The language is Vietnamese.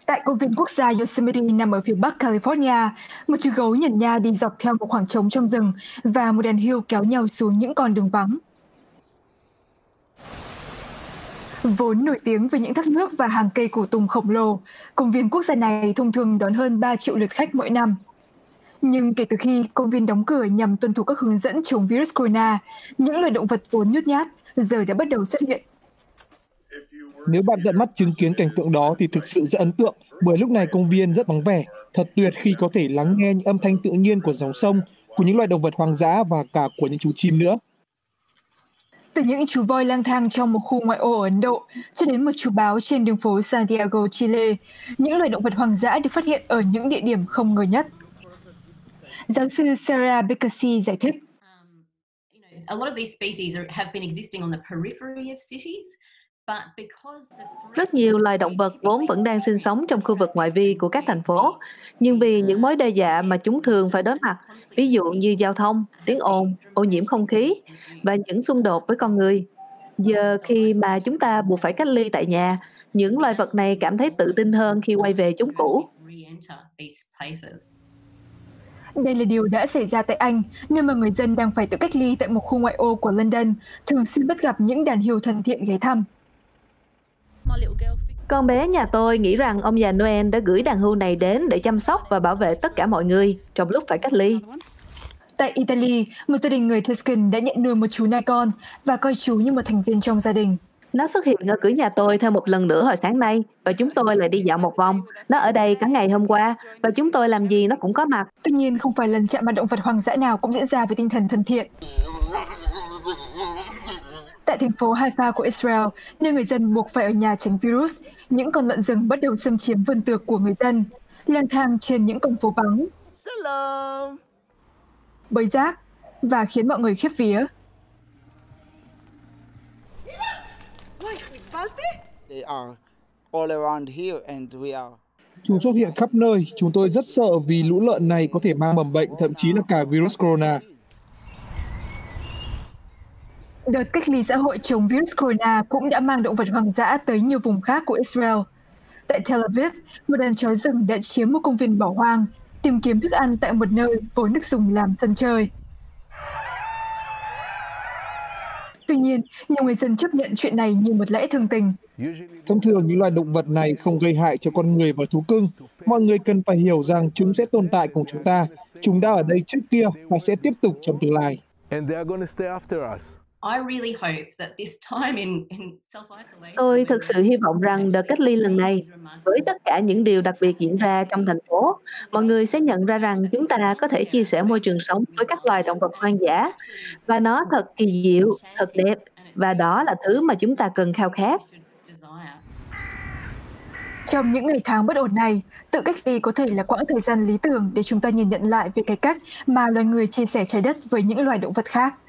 Tại công viên quốc gia Yosemite nằm ở phía bắc California, một chú gấu nhẩn nha đi dọc theo một khoảng trống trong rừng và một đàn hươu kéo nhau xuống những con đường vắng. Vốn nổi tiếng với những thác nước và hàng cây cổ tùng khổng lồ, công viên quốc gia này thông thường đón hơn 3 triệu lượt khách mỗi năm. Nhưng kể từ khi công viên đóng cửa nhằm tuân thủ các hướng dẫn chống virus corona, những loài động vật vốn nhút nhát giờ đã bắt đầu xuất hiện. Nếu bạn tận mắt chứng kiến cảnh tượng đó thì thực sự rất ấn tượng, bởi lúc này công viên rất vắng vẻ. Thật tuyệt khi có thể lắng nghe những âm thanh tự nhiên của dòng sông, của những loài động vật hoang dã và cả của những chú chim nữa. Từ những chú voi lang thang trong một khu ngoại ô ở Ấn Độ cho đến một chú báo trên đường phố Santiago, Chile, những loài động vật hoang dã được phát hiện ở những địa điểm không ngờ nhất. Giáo sư Sarah Bekasi giải thích. A lot of these species have been existing on the periphery of cities. Rất nhiều loài động vật vốn vẫn đang sinh sống trong khu vực ngoại vi của các thành phố, nhưng vì những mối đe dọa mà chúng thường phải đối mặt, ví dụ như giao thông, tiếng ồn, ô nhiễm không khí và những xung đột với con người. Giờ khi mà chúng ta buộc phải cách ly tại nhà, những loài vật này cảm thấy tự tin hơn khi quay về chốn cũ. Đây là điều đã xảy ra tại Anh, nơi mà người dân đang phải tự cách ly tại một khu ngoại ô của London, thường xuyên bắt gặp những đàn hươu thân thiện ghé thăm. Con bé nhà tôi nghĩ rằng ông già Noel đã gửi đàn hươu này đến để chăm sóc và bảo vệ tất cả mọi người trong lúc phải cách ly. Tại Italy, một gia đình người Tuscan đã nhận nuôi một chú nai con và coi chú như một thành viên trong gia đình. Nó xuất hiện ở cửa nhà tôi thêm một lần nữa hồi sáng nay và chúng tôi lại đi dạo một vòng. Nó ở đây cả ngày hôm qua và chúng tôi làm gì nó cũng có mặt. Tuy nhiên, không phải lần chạm mặt động vật hoang dã nào cũng diễn ra với tinh thần thân thiện. Tại thành phố Haifa của Israel, nơi người dân buộc phải ở nhà tránh virus, những con lợn rừng bắt đầu xâm chiếm vườn tược của người dân, lang thang trên những con phố vắng, bới rác và khiến mọi người khiếp vía. Chúng xuất hiện khắp nơi, chúng tôi rất sợ vì lũ lợn này có thể mang mầm bệnh, thậm chí là cả virus corona. Đợt cách ly xã hội chống virus corona cũng đã mang động vật hoang dã tới nhiều vùng khác của Israel. Tại Tel Aviv, một đàn chó rừng đã chiếm một công viên bỏ hoang, tìm kiếm thức ăn tại một nơi vốn được dùng làm sân chơi. Tuy nhiên, nhiều người dân chấp nhận chuyện này như một lẽ thường tình. Thông thường những loài động vật này không gây hại cho con người và thú cưng. Mọi người cần phải hiểu rằng chúng sẽ tồn tại cùng chúng ta. Chúng đã ở đây trước kia và sẽ tiếp tục trong tương lai. Tôi thực sự hy vọng rằng đợt cách ly lần này, với tất cả những điều đặc biệt diễn ra trong thành phố, mọi người sẽ nhận ra rằng chúng ta có thể chia sẻ môi trường sống với các loài động vật hoang dã. Và nó thật kỳ diệu, thật đẹp, và đó là thứ mà chúng ta cần khao khát. Trong những ngày tháng bất ổn này, tự cách ly có thể là quãng thời gian lý tưởng để chúng ta nhìn nhận lại về cái cách mà loài người chia sẻ trái đất với những loài động vật khác.